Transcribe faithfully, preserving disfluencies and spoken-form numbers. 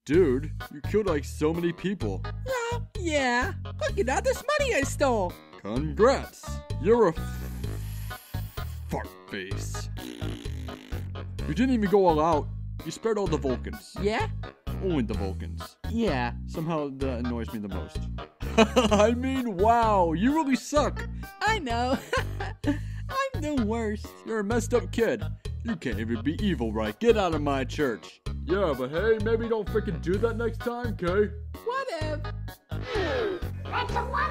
Dude, you killed like so many people. Uh, yeah. Look at all this money I stole. Congrats. You're a fart face. You didn't even go all out. You spared all the Vulcans. Yeah? Only the Vulcans. Yeah. Somehow that annoys me the most. I mean, wow, you really suck. I know. I'm the worst. You're a messed up kid. You can't even be evil right. Get out of my church. Yeah, but hey, maybe don't freaking do that next time, okay? Whatever. That's a